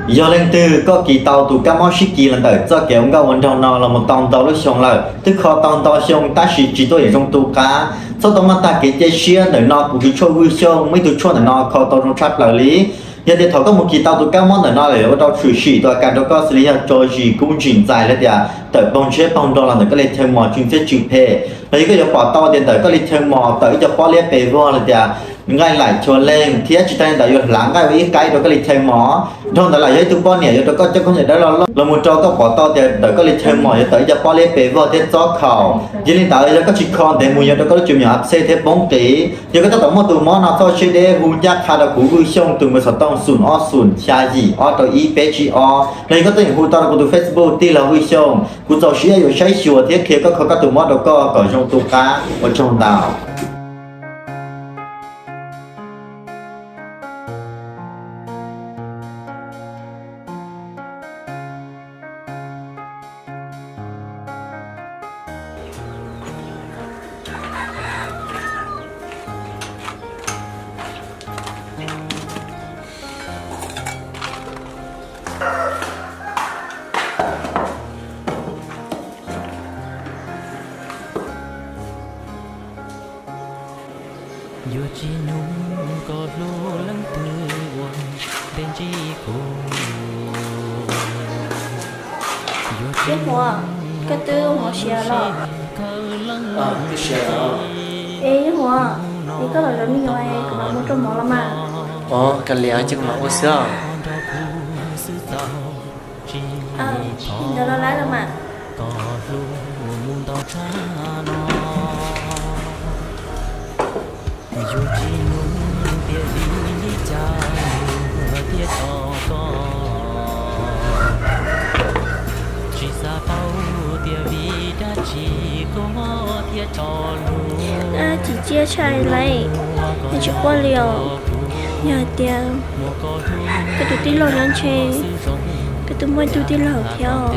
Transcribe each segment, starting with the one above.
do lên từ có kỳ tàu tụ các món ship kỳ lần tới do kéo ngao vấn trong nó là một tàu tàu lúc xong là tức khó tàu xong ta chỉ tôi ở trong tụ cá sau đó mà ta cái chế xia để nó cũng bị cho vui xong mấy tụ cho để nó khó tàu trong trap là lý giờ thì thầu có một kỳ tàu tụ các món để nó để ở đâu xử lý tôi cả đó có xử lý cho gì cũng chỉnh dài lên à tới bông chế bông đô là để có lên thêm mỏ chuyên phép chịu phê lấy cái bỏ tàu tiền tới có lên thêm mỏ tới cho có liên bề vô là à ngay lại cho lên thì chỉ tay tại lãng cái với cái đó có lịch thêm mỏ thôi tại là với tụi con này tôi có cho con này đó là một trò có bỏ to thì tới có lịch thêm mỏ tới cho có lấy bể vào thế gió khẩu chỉ nên tới có chỉ con để mua đó có chịu nhỏ xe thế bóng tí giờ có tổng một tụi món nào thôi chơi để hú giác khai là cú vui xong tụi mình sẽ tông sùn cha gì tôi ý bé chị này có tình hú tao của tụi Facebook tí là vui xong cú trò xí ở xây chùa thiết kia có tụi món đó có trong tụi cá ở trong đảo biết mùa cái tư mùa xìa lo cái xe ê mùa đi có lời mình nói cũng là một trong món lắm mà cái lẽ chắc mà ô xưa đó là lái lắm mà chỉ chia chai lấy thì chỉ qua liều nhờ tiền cái tụi tin lo nhắn chê cái tụi mới tụi tin lo theo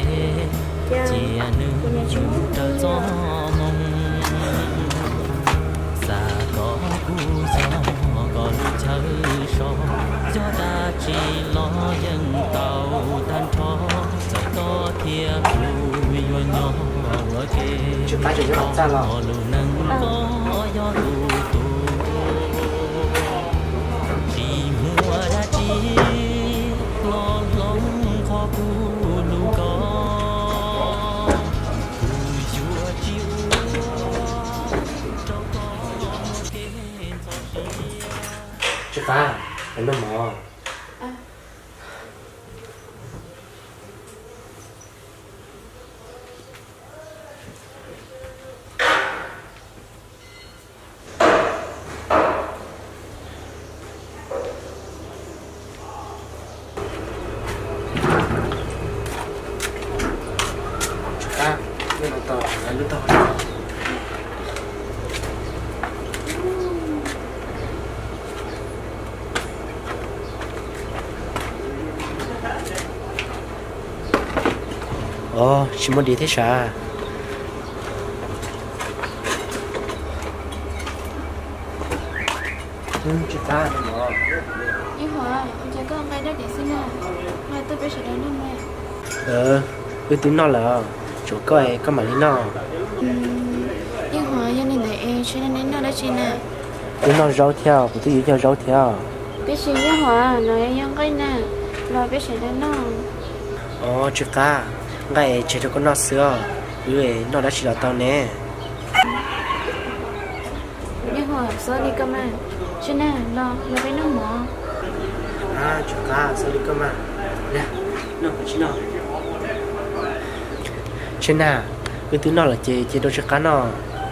chuyện tay chuyện học ra là chuyện ta em nó mò chỉ muốn đi thế sao? Chị ta này mà. Ý hòa, ông chạy có ông bay đó để xin à. Mai tôi phải xử lý nó nè. Cứ tính nó là chỗ coi có mà lý nó. Ý hòa, cho nên để em cho nên nó đã xin à. Tính nó rau theo, của tôi yêu rau theo. Biết gì ý hòa, nói em cái nè, rồi biết xử lý nó. Chị ta. Ngày chỉ cho con nó xưa, vì nó đã chỉ là tao nè. Nhưng hồi sao đi cơ mà, cho nên lo với nó mỏ. Chú cá sao đi cơ mà, nè, nó phải chỉ nó. Trên nào, cái thứ nó là chế đồ chú cá nó.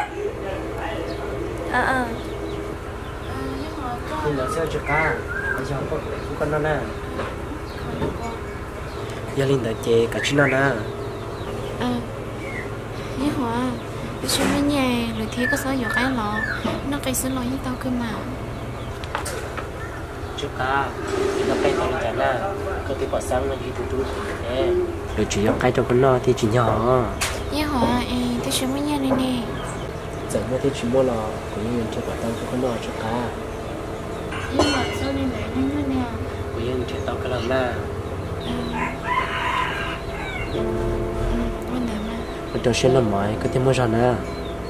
Nhưng mà sao chú cá, bây giờ có con nó nè. Gia linh đã chế cả chú nó nè. Nhưng hòa, tôi xem với nhà, rồi thế có sao giờ cái lọ, nó cây xin lỗi với tao cơ mà. Chú cá, nó cây tao lên nè, có thể bỏ xăng nó đi từ từ nè. Rồi chỉ có cái cho con nó thì chỉ nhỏ. Nhưng hòa, tôi xem với nhà này nè. Giờ nó thì chỉ mua lò, cũng như cho quả tao cho con nó chú cá. Nhưng mà sao nên để nó nè. Cũng như cho tao cái làm nè. Mình cho xem làm mày có thêm mua rần nữa.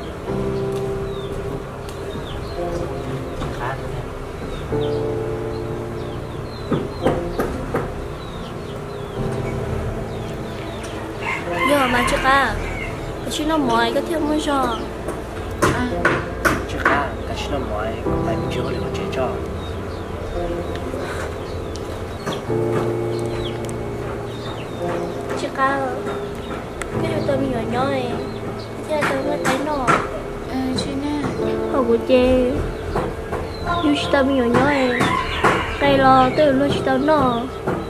giờ mà chắc à cái chuyện nó mỏi có thêm mua rần. Chắc à cái chuyện làm mày có phải mình chưa có được chế cho. Chắc à cái điều tôi nhỏ nhỏ này thế tôi mới thấy nó chị nè họ của chị như chị tao nhỏ nhỏ này đây là tôi luôn chị tao nó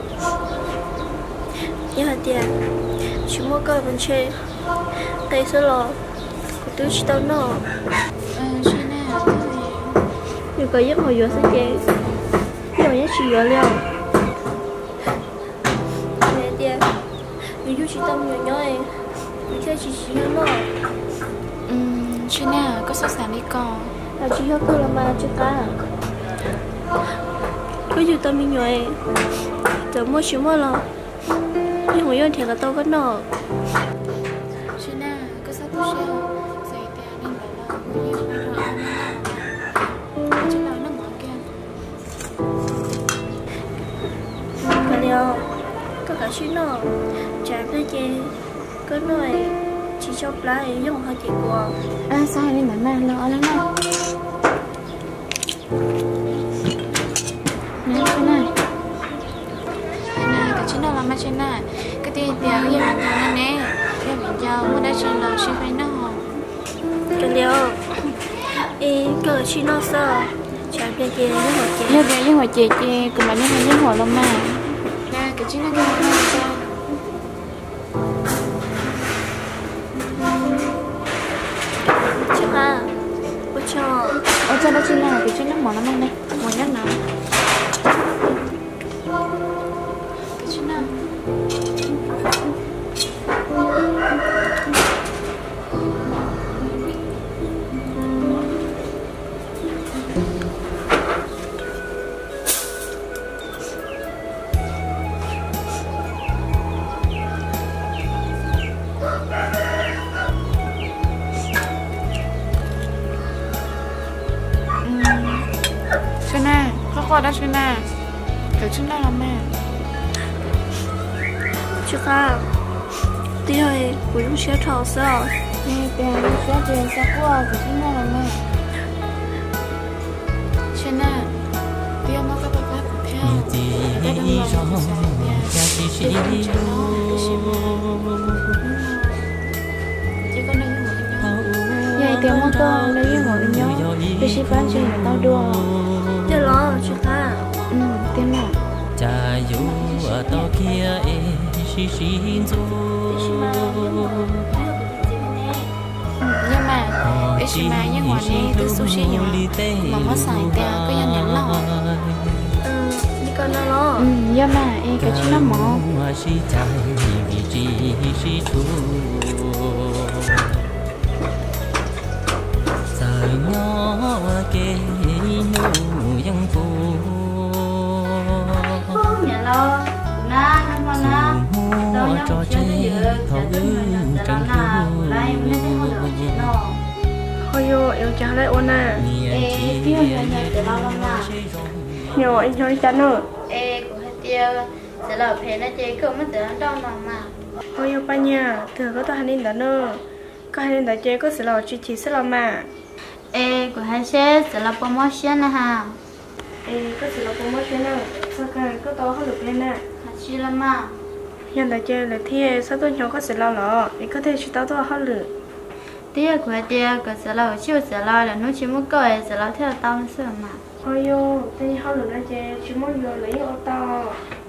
như hạt tiền chúng mua coi bên trên đây sẽ là của tôi chị tao nó chị nè nhiều cái giấc ngồi giữa sẽ chị nhiều nhất chị giữa liệu nè tiền như chị tao nhỏ nhỏ này như thế chị nó chị nè có sốt sáng đi con là chị học tôi làm mà chưa cả cứ dù tao mình nhồi giờ mua xíu mà lo nhưng mà yên thì là tao có nọ chị nè có sốt tôi sẽ dậy tiền nên bảo là cũng như bây giờ chị nói nó mở kia mà liệu có cả xíu nọ chả cái gì có nói chị cho lại dùng hơi chị của sao nên mà lo lắm đâu nè chị này cái chị nào làm mà chị này cái tiền tiền cái gì mà thằng nè cái mình giao mua đây chị lo chị phải nó cái liệu cái xíu nọ sao chả cái gì nhưng mà chị nhưng mà chị cũng là những hồi lắm mà nè cái chị này cái gì sao cho nó xin là cái chuyện nó mỏ nó đây mỏ nhất nào cái chuyện nào đó chứ nè kiểu chứ nào làm mẹ chứ không tí ơi của chúng sẽ thầu sao nè tiền sẽ tiền sao qua kiểu chứ nào làm mẹ chứ nè tí ông có bác bác của theo cái đồng lòng sẽ tiền chỉ không chỉ nó chỉ có nơi ngồi nhau vậy tiền mua con nơi ngồi nhau cái gì bán cho người tao đùa thế lo chứ ta tiền nào cha yêu ở đó kia xí xí rồi nhưng mà cái gì mà những người này từ sushi nhỏ mà mất xài tiền có dân nhận lo đi con nó lo nhưng mà cái chuyện nó mỏ giờ nhỏ kê nhau dân phụ nhà lo na nó na tôi cho chơi thấu trăng thôi yo em trả lại ôn à tiêu nhà để lo lắm à nhiều anh cho chán nữa của hai tiêu sẽ là phải nó chơi cơ mất tưởng đâu mà thôi yo ba nhà thừa có tôi hành đến đó nữa có hành đến đó chơi có sẽ là chỉ sẽ là mà của hai sẽ là promotion ha có sẽ là promotion nào sao cái có to hơn được lên nè chỉ là mà hiện tại chơi là thì sao tôi nhỏ có sẽ là lọ thì có thể chỉ tao tôi hơn được tiêu của hai tiêu có sẽ là chiều sẽ là nó chỉ muốn coi sẽ là theo tao nó sửa mà thôi yo thì hơn được là chơi chỉ muốn vừa lấy ô tô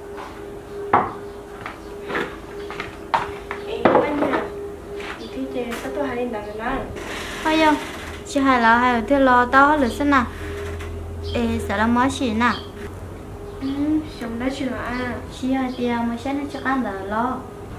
ba nhà thì chơi sao tôi hành đến đó nữa thôi yo chị hai là hai tiêu lo tao là sao nào sẽ là món gì nè xong đó chưa à chị hai tiêu mà sẽ nó chắc ăn được lo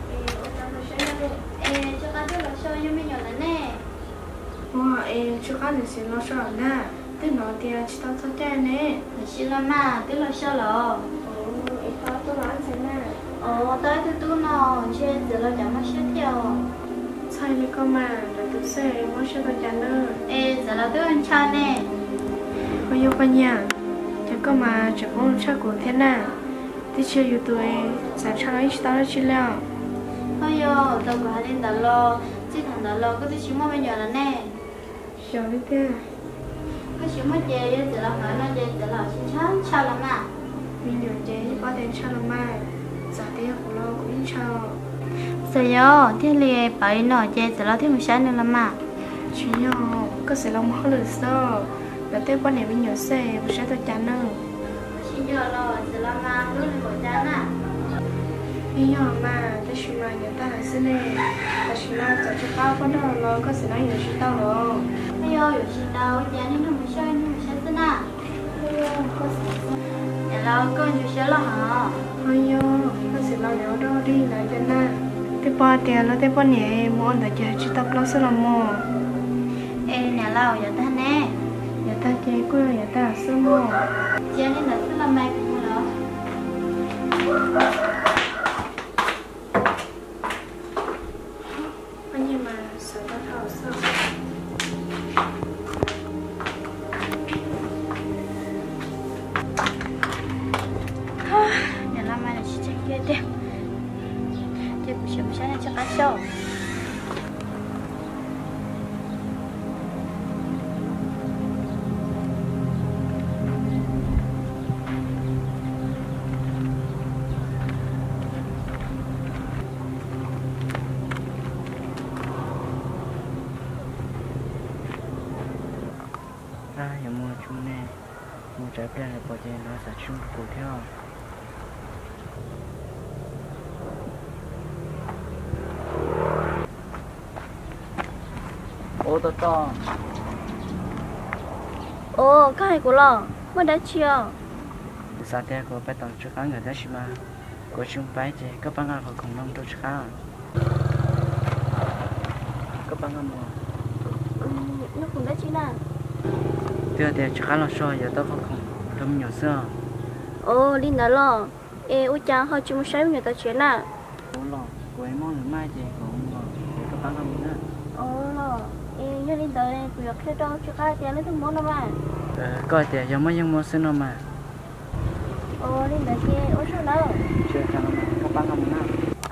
chắc ăn được là sao nhưng mình nhỏ là nè chưa có được xin lo sợ nè tức nó thì chỉ tao cho chơi nè chị là mà tức là sao lo tao tôi nói xem nè tới tu nào chơi giờ là chẳng mất xét theo sai đi con mà là tôi sẽ mua cho tôi chán nữa giờ là tôi ăn cha nè bao nhiêu con nhà cho con mà chỉ muốn cho của thế nào thì chưa yêu tuổi sáng cho ít tao đã chỉ liệu ôi yo tao có hai đến đó lo chỉ thằng đó lo có tôi chỉ mua bây giờ là nè hiểu đi thế có chỉ mua chơi giờ là hỏi nó chơi giờ là chỉ chán cha lắm à mình nhiều chế có tiền cho nó mà giờ thì của nó cũng cho sao yo thế li bảy nó chơi giờ là thế một sáng nữa lắm à chỉ nhau có sẽ lòng khó lừa sao và tới quan hệ với nhiều xe và sẽ tôi chán nữa chỉ giờ lo giờ là mà lúc này bỏ chán à bây giờ mà tôi chỉ mà người ta là xin này và chỉ là cho chúng ta có đâu nó có sẽ nói nhiều chuyện tao rồi bây giờ有事đâu chán nên nó mới chơi nó mới sáng tin à bây giờ có sẽ giờ là con nhiều sẽ lo hả bây giờ có sẽ lo liệu đó đi lại cho na thế bao tiền nó thế bao nhiêu muốn để chơi chỉ tập lo sẽ làm mò nhà lao giờ ta nè giờ ta chơi quê giờ ta là sơ mò chơi nên là sẽ làm mai cũng đó nhưng mà sợ tao thảo sợ nhà làm mai là chỉ chơi kia đi chơi buổi chiều sáng cho cá sấu giờ mua chung nè mua trái cây là bỏ tiền nó sẽ chung cổ theo ô tô to cái này của lo mới đã chiều sa te ko pa tang chu khang ga shi ma ko chung pai che ka pa nga ko khong long to cha ka pa nga mo nó cũng đã chi nào te te cha lo so ya to ko khong dum nyo sa linh đã lo ôi cha họ chung sáng người ta chuyện à ô lo ko em mon mai che ko mo ka pa nga mo na lo như linh tới này cứ khi đó chưa khai tiền lấy thứ món đâu mà ko te ya mo yang mo se no ma linh đã kia ôi sao đâu che ka no ka pa nga mo na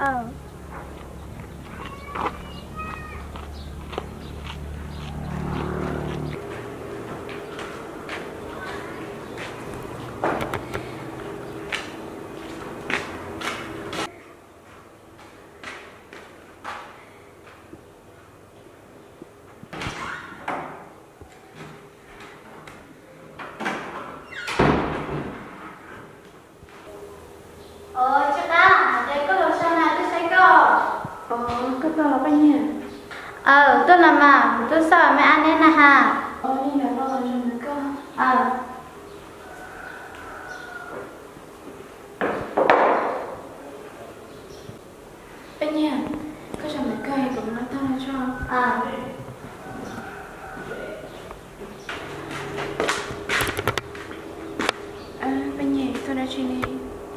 chắc à đây có đồ sao nào tôi thấy có cái tao là bao nhiêu tôi làm mà tôi sợ mẹ ăn nên là hà linh đã lo rồi mình cơ bao nhiêu có cho mấy cây cũng nó tao cho bao nhiêu tôi đã suy nghĩ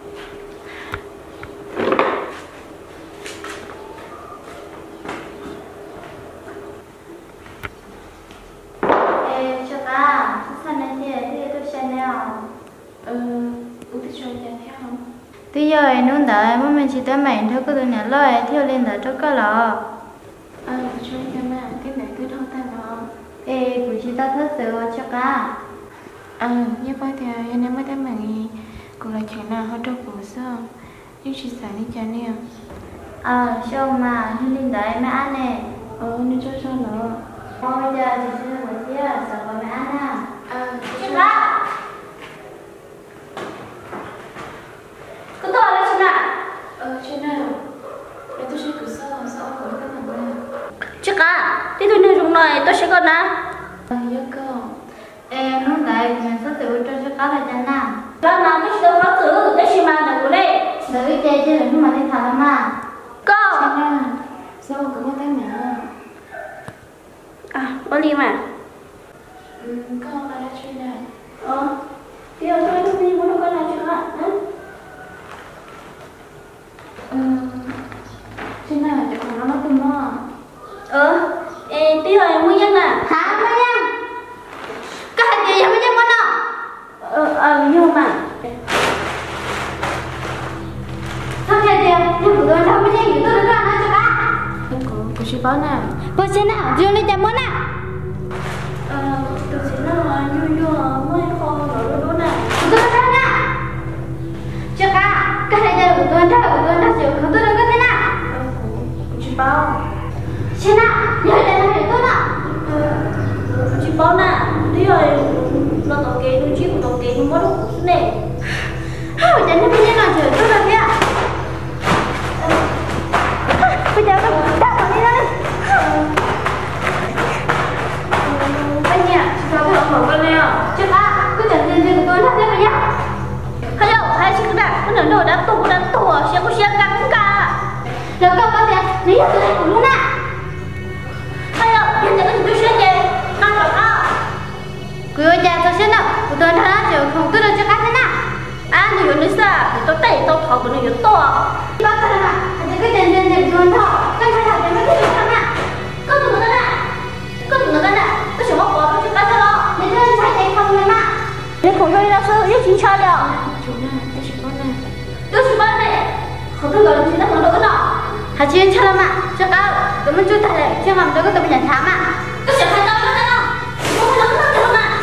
chắc à sao này thì tôi xem nào tôi cho tiền theo không bây giờ em muốn đợi mà mình chỉ tới mày thôi có tôi nhận lời theo lên đợi cho có lọ tôi cho tiền mà cái này cứ đâu ta nó buổi chiều tao thật sự chắc à như vậy thì em mới thấy mình cũng là chuyện nào hơn đâu cũng sao nhưng chỉ sáng đi chán nè sao mà như lên đợi mẹ ăn nè nên cho nó bây giờ thì sẽ buổi chiều sợ có mẹ ăn à chứ đó có to lên chứ nào chứ nào để tôi sẽ cứ sao có các bạn nào chắc à thì tôi nên dùng này tôi sẽ còn à dạ cơ em lúc đấy mình sẽ tự cho chắc là chân nào đó mà cái số nó thử để xem mà được đấy đợi chơi chứ đừng mà đi thằng mà cô sao cũng có tay mẹ có đi mà con là chuyện này bây giờ tôi đi muốn con là chuyện ạ đâu mới thấy tôi được ra cho cả cô chỉ bảo nè cô sẽ nào chưa lên chạm món nào tôi sẽ nào nhu mới kho rồi đó nè tôi được ra nè cho cả cái này của tôi đã chịu không tôi được cái thế nào cô chỉ bảo sẽ nào nhớ để tôi hiểu tôi nào cô chỉ bảo nè đi rồi nó tàu kế nó chỉ của tàu kế nó mất đâu nè Hãy subscribe cho kênh Ghiền Mì Gõ để không bỏ lỡ những video người nó xa thì tôi tẩy tôi thọ của nó yếu to bác cái này anh cứ chân chân chân luôn thôi cái này là cái gì đó nè có tụi nó nè có chuyện mắc bỏ cái cái đó nên nó sai chạy không này mà nên không cho nó sơ rất chính xác đâu chủ nè tôi chỉ bắt này không tôi gọi là chuyện đó không được nó hả chị cho lắm ạ cho cao tụi mình chưa thay lại chưa làm được cái tụi mình nhận thám ạ tôi sẽ thay tao nó không lắm nó được mà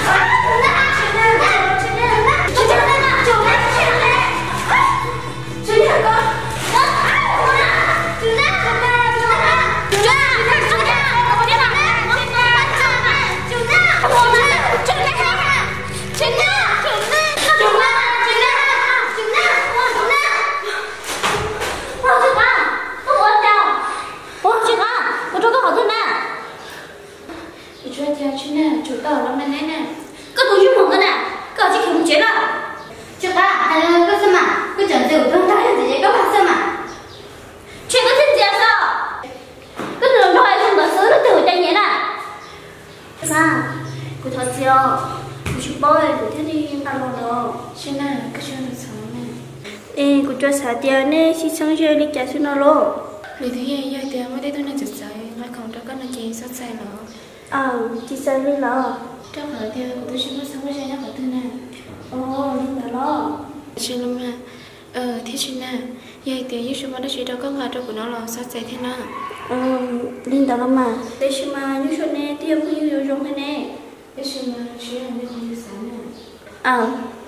chủ tàu lắm này nè có tôi giúp một cái nè có chỉ không chế đâu chứ cả hay là cái gì mà cái trận tiểu thương thái là gì các bạn xem mà chuyện có chuyện gì sao cái đường thôi không có sứ nó từ tay nhé nè sao cô thật chưa cô chụp bơi cô thế đi tao lo đâu chứ nè cái chuyện nó xấu nè ê cô cho xả tiền nè xin xong chơi đi trả xin nó luôn vì thế giờ tiền mới đây tôi nói chụp giấy lại còn cho các anh chị sót sai nữa chị sao đi lo trong hỏi theo của tôi chỉ có sống với nhau ở thứ này đi lo chị lâm à thế chị nè giờ tiền giúp chúng ta chỉ đâu có ngờ đâu của nó là sót sai thế nào linh đó mà để xem mà như chỗ này tiêm bao nhiêu dùng thế này thế chị mà chị làm cái gì sáng nè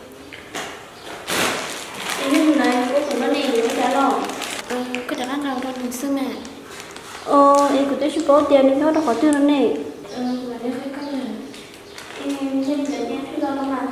nhưng này cô cũng nó này để trả lo cái đó ăn đâu đâu mình xưa mà em cũng tôi chỉ có tiền nên nó đâu có tiền này và đây phải cắt này em trên để em thấy lo mà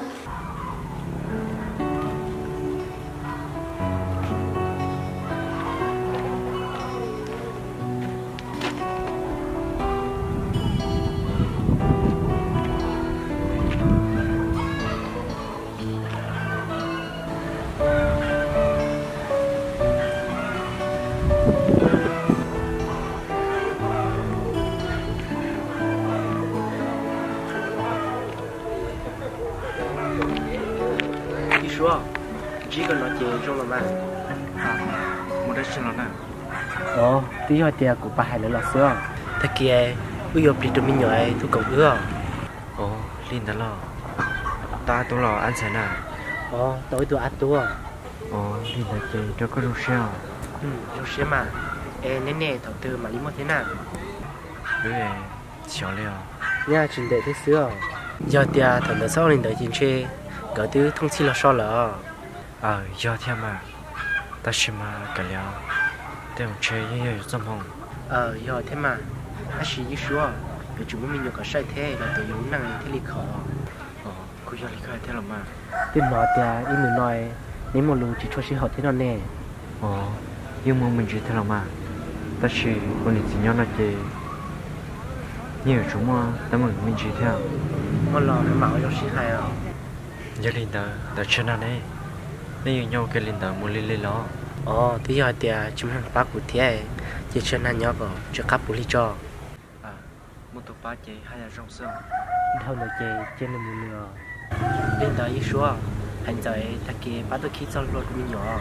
chỉ cần nói chuyện trong lòng mà một đứa xin lỗi nè tí hỏi tiền của bà hai nữa là xưa thật kia bây giờ bị tụi mình nhỏ ấy tôi cầu ưa linh đã lo ta tôi lo ăn sáng nè tối tôi ăn tôi linh đã chơi cho có rau xeo rau xeo mà nè nè thầu tư mà lý một thế nào đứa này xéo liao nha chuyện đệ thế xưa giờ tiền thằng nó sau lên đợi chuyện chơi gỡ thứ thông tin là sao là do theo mà ta chỉ mà cả liao để ông chơi như trong phòng giờ thế mà anh chỉ như số rồi chúng mình nhiều cái sai thế là tự dùng năng thế lịch khó cô giờ lịch khai thế là mà tin nói tiền in người nói nếu một lúc chỉ cho sĩ họ thế nào nè nhưng mà mình chỉ thế là mà ta chỉ con đi nhau là chỉ nhiều chúng mà ta mình chỉ theo mà lo cái máu cho sĩ hay giờ linh đã chơi nào đấy nếu nhau cái linh đã muốn lên lo tí giờ tiền chúng mình bắt của thế chỉ chơi nào nhau có cho cáp bù li cho một tổ ba chơi hay là rong sơn đâu là chơi trên là một nửa lên tới ít số hành giới ta kia bắt tôi khi cho lột mình nhỏ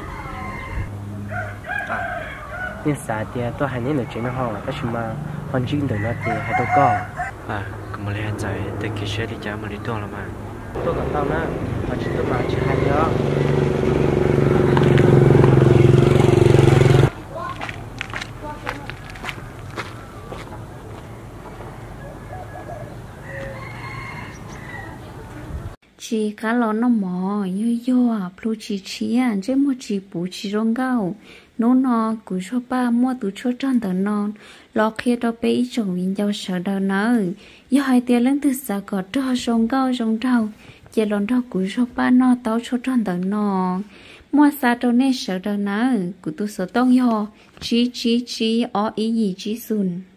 nên xã tiền tôi hay nên là chuyện nó họ cái chuyện mà hoàn chỉnh được nó thì hay đâu có cũng mà lấy hành giới ta kia sẽ đi trả mà đi tuồng là mà tôi còn tao nữa mà chỉ tôi mà chỉ hay đó chỉ cá lò nó mò yo à plu chỉ à chế mua chỉ bù chỉ rong gạo nó cú cho ba mua tủ cho tròn tờ non lò kia đó bé ít chồng viên giao sợ đâu nỡ do hai tia lớn từ xa có cho rong gạo rong rau chỉ lon đó cú cho ba nó tao cho tròn tờ non mua xa đâu nên sợ đâu nỡ cú tu sợ tông yo chỉ ó ý gì chỉ sùn